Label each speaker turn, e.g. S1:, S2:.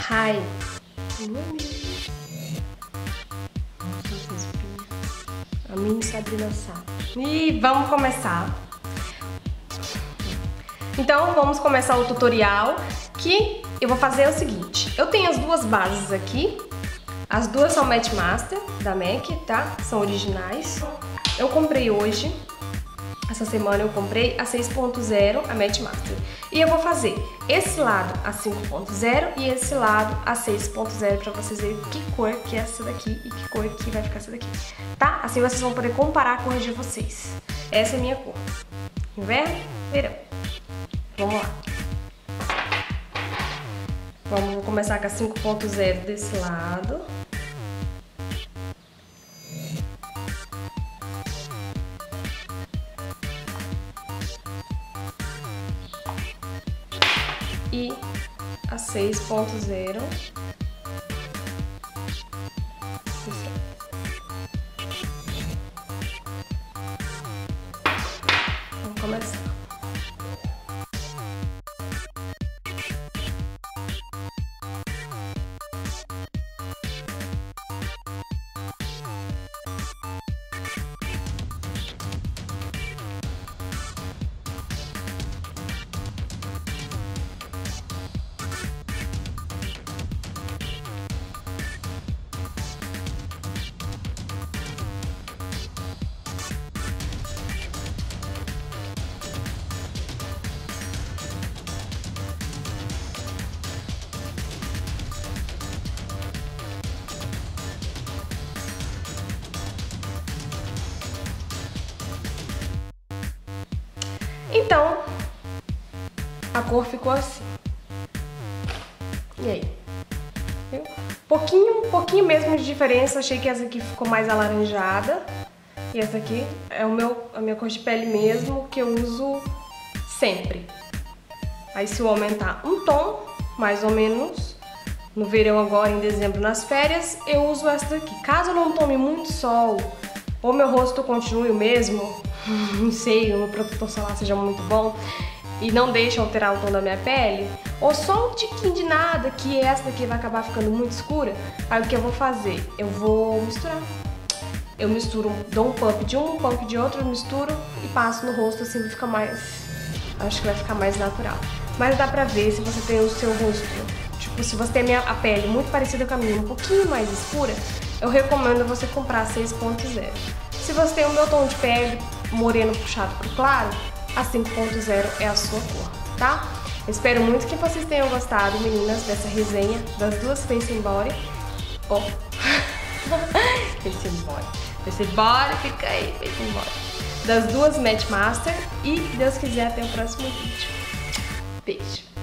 S1: Hi. A minha Sabrina Sá. E vamos começar. Então vamos começar o tutorial, que eu vou fazer o seguinte. Eu tenho as duas bases aqui. As duas são Match Master da MAC, tá? São originais. Eu comprei hoje. Essa semana eu comprei a 6.0, a Match Master. E eu vou fazer esse lado a 5.0 e esse lado a 6.0 pra vocês verem que cor que é essa daqui e que cor que vai ficar essa daqui, tá? Assim vocês vão poder comparar a cor de vocês. Essa é a minha cor. Inverno, verão. Vamos lá. Vamos começar com a 5.0 desse lado. E a 6.0. Vamos começar. Então, a cor ficou assim. E aí? Viu? Pouquinho mesmo de diferença. Achei que essa aqui ficou mais alaranjada. E essa aqui é a minha cor de pele mesmo, que eu uso sempre. Aí se eu aumentar um tom, mais ou menos, no verão agora, em dezembro, nas férias, eu uso essa daqui. Caso eu não tome muito sol, ou meu rosto continue o mesmo, não sei, o meu protetor solar seja muito bom e não deixe alterar o tom da minha pele, ou só um tiquinho de nada, que essa daqui vai acabar ficando muito escura, aí o que eu vou fazer? Eu vou misturar. Eu misturo, dou um pump de um pump de outro, eu misturo e passo no rosto, assim vai ficar mais... acho que vai ficar mais natural. Mas dá pra ver se você tem o seu rosto, tipo, se você tem a pele muito parecida com a minha, um pouquinho mais escura, eu recomendo você comprar a 6.0. Se você tem o meu tom de pele moreno puxado pro claro, a 5.0 é a sua cor, tá? Espero muito que vocês tenham gostado, meninas, dessa resenha das duas Face and Body. Ó. Face and Body. Face and Body, fica aí, Face and Body. Das duas Match Master e, se Deus quiser, até o próximo vídeo. Beijo.